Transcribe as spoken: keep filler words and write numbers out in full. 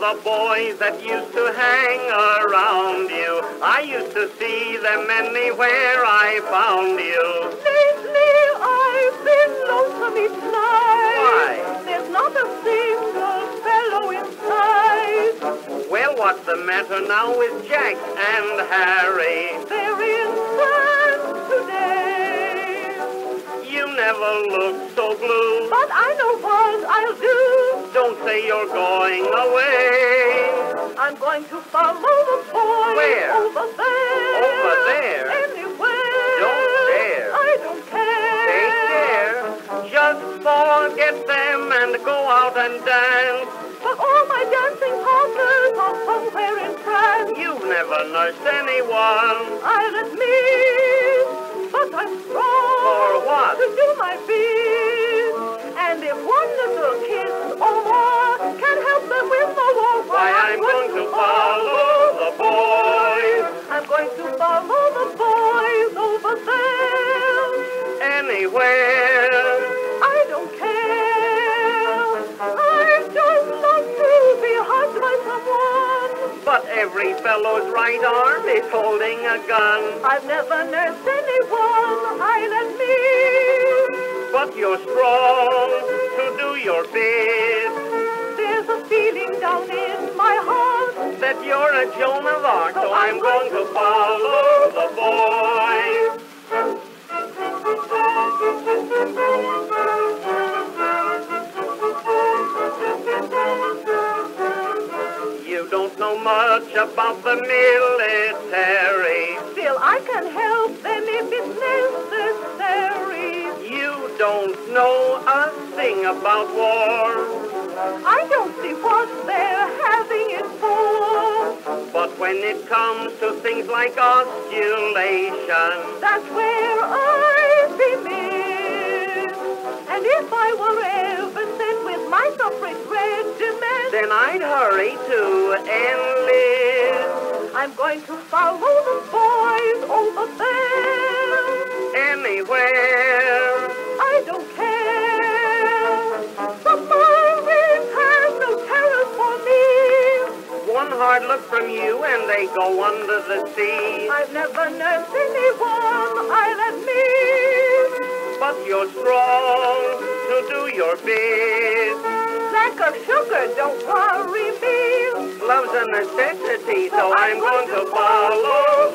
the boys that used to hang around you. I used to see them anywhere I found you. Lately I've been lonesome each night. Why? There's not a single fellow in sight. Well, what's the matter now with Jack and Harry? They're in France today. You never looked so blue. But I know what I'll do. Don't say you're going away. I'm going to follow the boys. Where? Over there. Over there? Anywhere. Don't dare. I don't care. Take care. Just forget them and go out and dance. But all my dancing partners are somewhere in France. You've never nursed anyone. I'll admit, but I'm strong. For what? To do my bit. And if one little kiss or more can help them win the war, why, I'm going to follow the boys. I'm going to follow the boys over there. Anywhere. I don't care. I just love to be hugged by someone. But every fellow's right arm is holding a gun. I've never nursed anyone, I'll admit. But you're strong to do your bit. There's a feeling down in my heart that you're a Joan of Arc, so I'm going to follow the boys. You don't know much about the military. Still, I can help them if it's necessary. You don't know a thing about war. I don't see what they're having it for. But when it comes to things like osculation, that's where I'd be missed. And if I were ever sent with my suffrage regiment, then I'd hurry to enlist. I'm going to follow the boys over there. Anywhere. I don't care. The Marines have no terror for me. One hard look from you and they go under the sea. I've never nursed anyone, I'll admit. But you're strong to do your bit. Lack of sugar don't worry me. Love's a necessity, so I'm going to follow